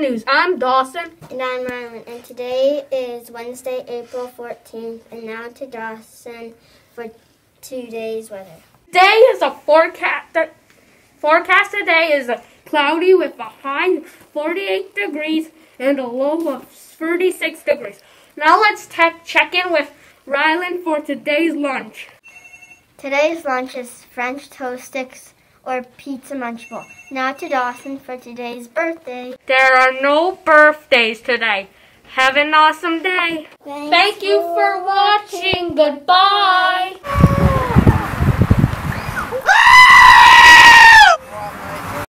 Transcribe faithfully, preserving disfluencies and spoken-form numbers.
News. I'm Dawson. And I'm Rylan. And today is Wednesday, April fourteenth. And now to Dawson for today's weather. Today is a forecast. The forecast today is a cloudy with a high of forty-eight degrees and a low of thirty-six degrees. Now let's check in with Rylan for today's lunch. Today's lunch is French toast sticks or pizza munchable. Now to Dawson for today's birthday. There are no birthdays today. Have an awesome day. Thanks Thank you for watching. Goodbye.